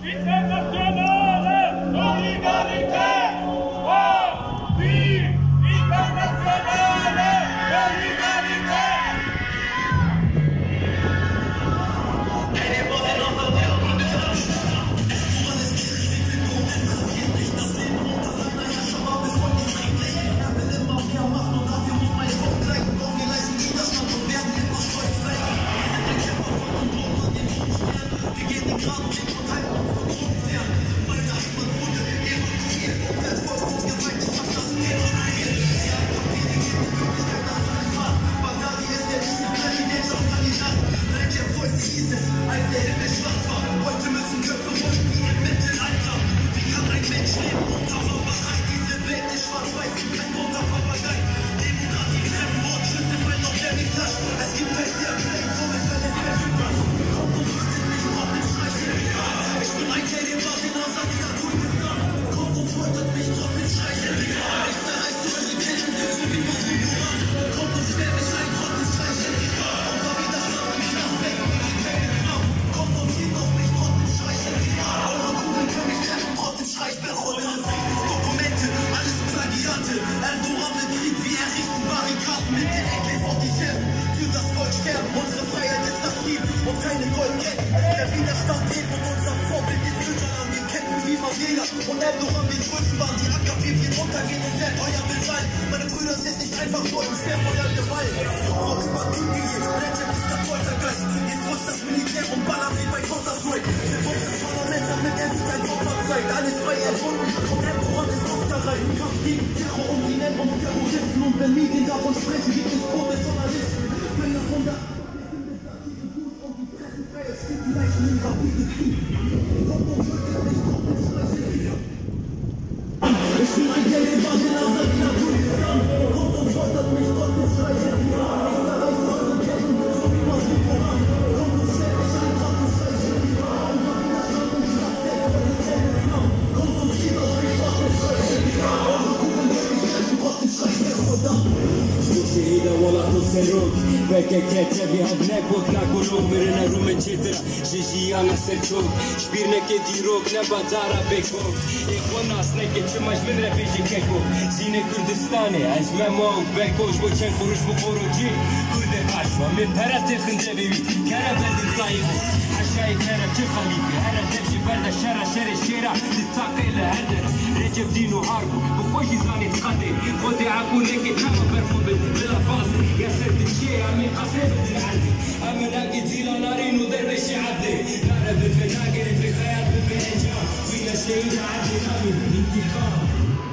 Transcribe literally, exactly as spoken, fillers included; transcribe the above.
Beke keqe vi havnek bot na kurog Mire në rume qitëra Shishia në sërqog Shpir në këti rog Në bazara bekog E konas në ke që ma shmën repeshi keko Zine Kurdistani Az me ma u beko Shbo qenë kurush mu koro gji Kurde ashma Me pera të khëndrevi vi Kera bedin sajibu Hasha i kera që khalifi Hera devshi berda shera shere shera Të taka i le herder Recep dinu harbu Bukosh i zani të kate Kode aku në ke qama berfu Bila basi Yasir të qeja من قصير العدي أما لاقي زيلا نارين ودربش يعدي نعرف في ناقر في خيال في انجام فينا شيء يعدي خامي انتقام